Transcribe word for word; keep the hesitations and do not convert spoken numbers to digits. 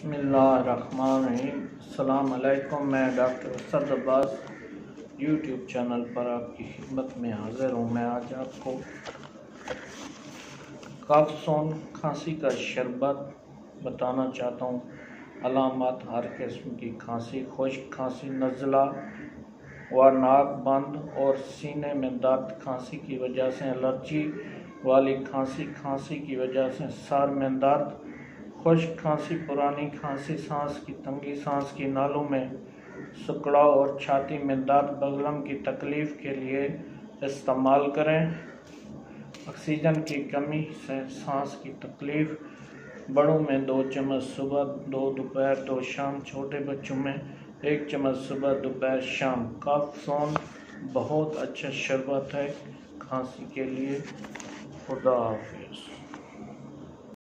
بسم اللہ الرحمن الرحیم۔ السلام علیکم، میں doctor Asad Abbas YouTube channel پر آپ کی خدمت میں حاضر ہوں۔ میں آج آپ کو کافسون کھانسی کا شربت بتانا چاہتا ہوں۔ علامات: ہر قسم کی کھانسی، خشک کھانسی، نزلہ و ناک بند اور سینے میں درد، کھانسی کی وجہ سے الرجی والی کھانسی، کھانسی کی وجہ سے سر میں درد، خشک کھانسی، پرانی کھانسی، سانس کی تنگی، سانس کی نالوں میں سکڑاؤ اور چھاتی میں درد، بلغم کی تکلیف کے لیے استعمال کریں۔ آکسیجن کی کمی سے سانس کی تکلیف، بڑوں میں دو چمچ صبح، دو دوپہر، دو شام، چھوٹے بچوں میں ایک چمچ صبح، دوپہر، شام۔ کافسون بہت اچھا شربت ہے کھانسی کے لیے۔ خدا حافظ۔